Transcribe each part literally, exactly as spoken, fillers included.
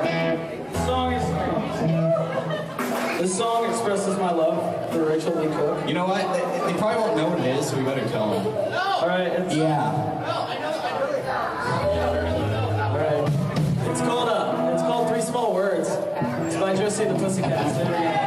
This song is... This song expresses my love for Rachel Lee Cook. You know what? They, they probably won't know what it is, so we better tell them. No! Alright, it's... Yeah. Alright. It's called, uh, it's called Three Small Words. It's by Josie and the Pussycats. There we go.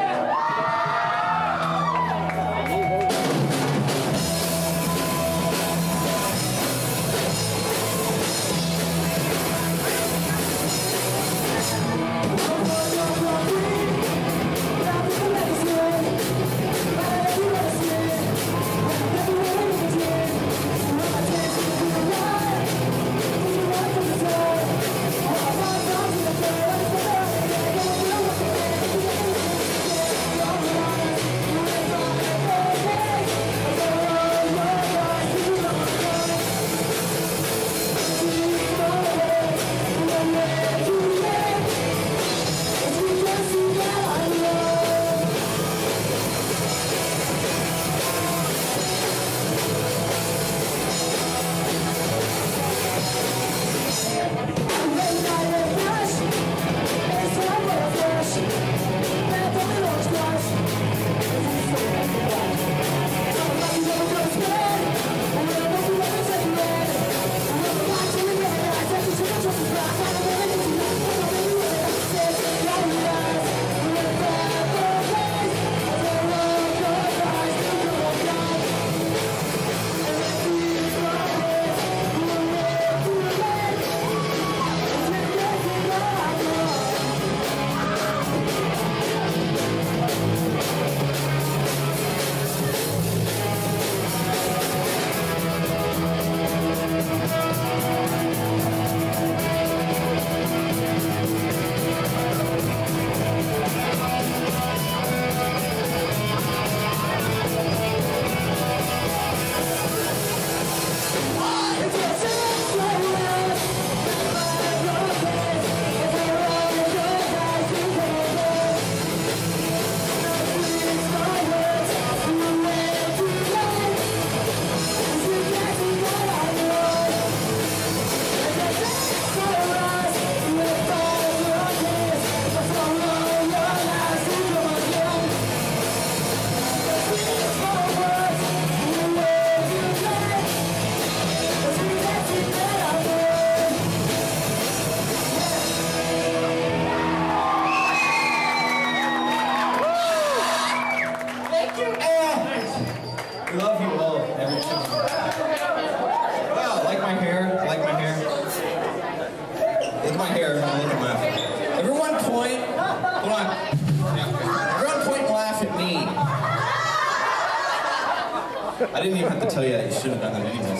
I didn't even have to tell you that. You should have done that anyways.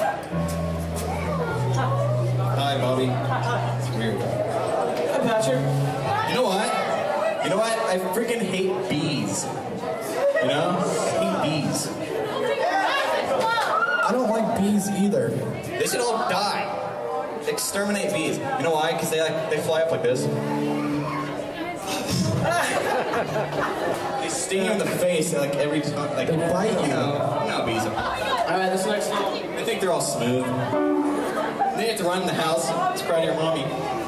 Hi, Bobby. It's weird. Hi, Patrick. You know what? You know what? I freaking hate bees. You know? I hate bees. I don't like bees either. They should all die. Exterminate bees. You know why? Because they like they fly up like this. They sting you in the face like every time. Like, they bite you. No, no bees are. Alright, this next song. They think they're all smooth. They have to run in the house to cry to your mommy.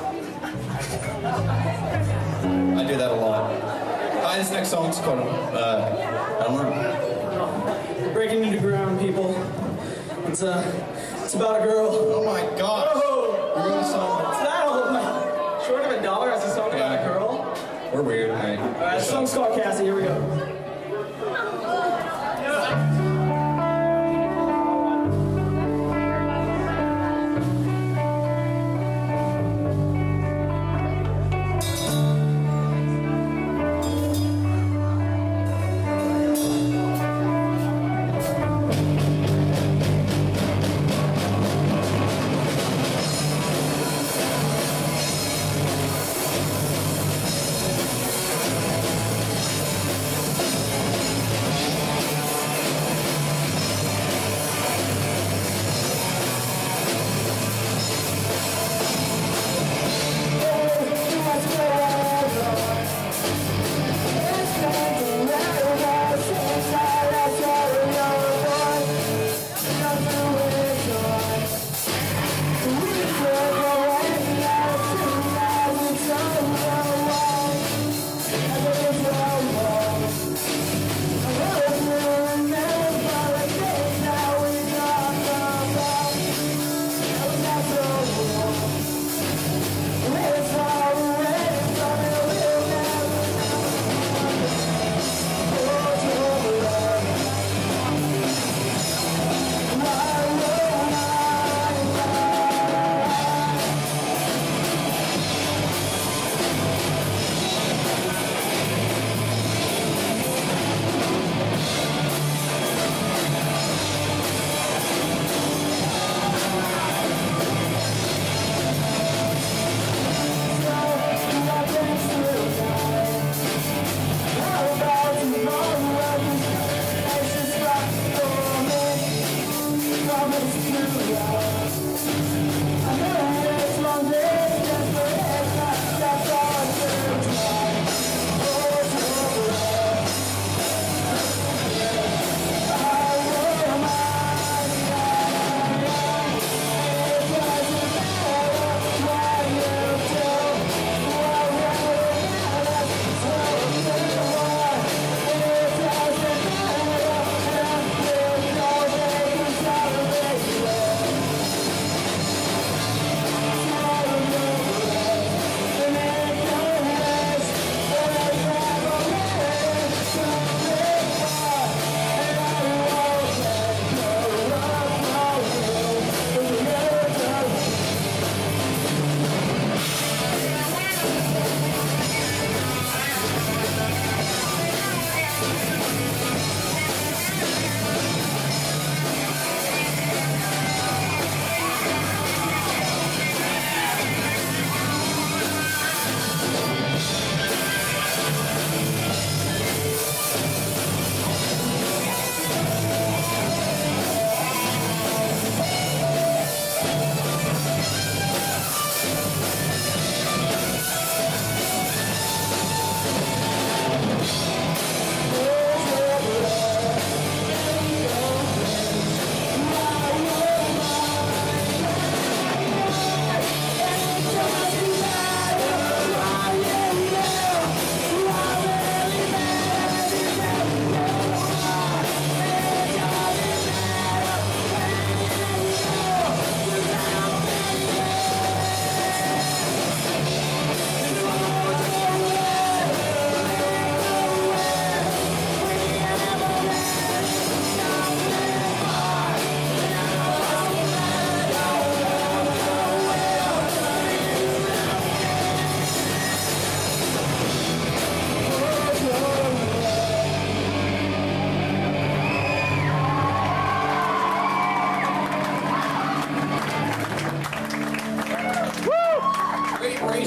I do that a lot. Hi, this next song's called, uh, I don't know. We're breaking into ground, people. It's, uh, it's about a girl. Oh my god. Oh! We're doing a song. It's that old, short of a dollar as a song about a girl. We're weird, alright. Alright, this song's called Cassie, here we go.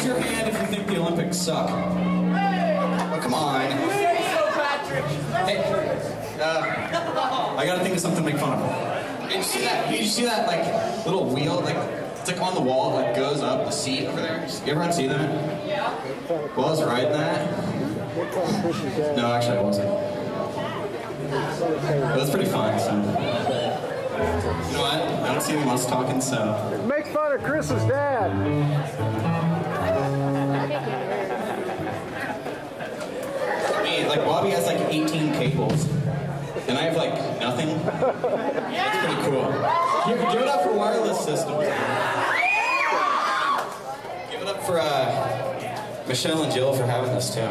raise your hand if you think the Olympics suck. Oh, come on. Hey, uh, I gotta think of something to make fun of. Did you see that? Did you see that like little wheel? Like it's like on the wall, like goes up the seat over there. You ever see that? Yeah. Well, I was riding that. No, actually, I wasn't. But it's pretty fun. So. You know what? I don't see anyone else talking, so. Make fun of Chris's dad. Me, like Bobby has like eighteen cables, and I have like nothing. It's pretty cool. Give, give it up for wireless systems. Give it up for uh, Michelle and Jill for having this too.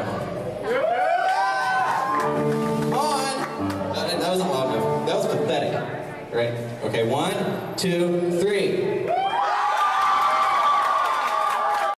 Come on! That, that wasn't loud enough. That was pathetic. Right? Okay, one, two, three.